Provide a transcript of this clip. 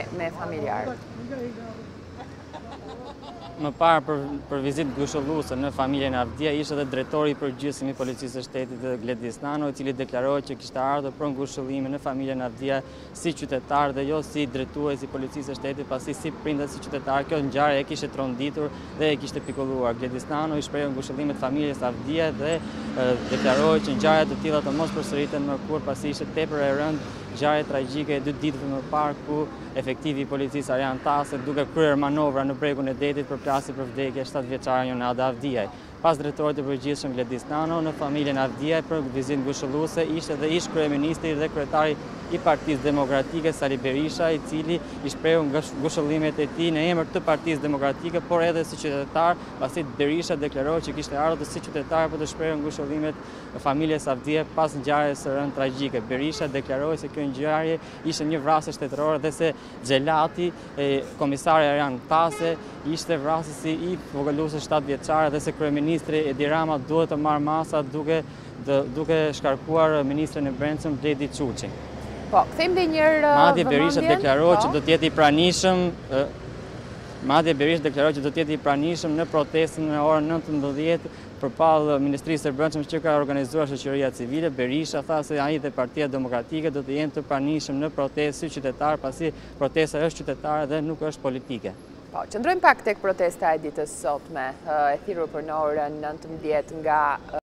me familjarët? Më parë për vizitë ngushëlluese në familjen Avdia ishte edhe drejtori i përgjithshëm i Policisë së Shtetit Gledis Nano, i cili deklaroi që kishte ardhur për ngushëllime në familjen Avdia si qytetar dhe jo si drejtues i Policisë së Shtetit, pasi si prindet si qytetar. Kjo ngjarje e kishte tronditur dhe e kishte pikolluar. Gledis Nano i shpreh ngushëllimet familjes Avdia dhe deklaroi që ngjarje të tilla të mos përsëriten më kurrë, pasi ishte tepër e rëndë ngjarje tragjike 2 ditë më parë ku efektivi i policisë Arjan Tase duke kryer manovra në bregun e Detit përplasi për vdekje 7-vjeçare Jonada Avdiaj. Pas drejtorit të përgjithshëm Gledis Nano në familjen Avdiaj për vizitë ngushëlluese ishte dhe ish kryeministri dhe kryetari i Partisë Demokratike Sali Berisha, i cili i shprehu ngushëllimet e tij në emër të Partisë Demokratike, por edhe si qytetar, pasi Berisha deklaroi që kishte ardhur si qytetar për të shprehur ngushëllimet e familjes Avdiaj pas ngjarjes së rëndë tragjike. Berisha deklaroi se kjo ngjarje ishte një vrasje shtetërore dhe se xhelati komisari Arjan Tase ishte vrasësi i vogëluesës 7-vjeçare dhe se kryeministri Edi Rama duhet të marrë masa duke shkarkuar ministrin e Brendshëm Bledi Çuçi. Po, kthejmë dhe njërë Madje Berisha deklaroi që do të jetë i pranishëm. Madje Berisha deklaroi që do të jetë i pranishëm në protestën në orën 19 përpallë Ministrisë së Brendshme që ka organizuar shoqëria civile. Berisha tha se ai dhe Partia Demokratike do të jenë të pranishëm në protestë si qytetar, pasi protesta është qytetare dhe nuk është politike. Po, qëndrojmë pak tek protesta e ditës sotme, e thirrur për në orën 19 nga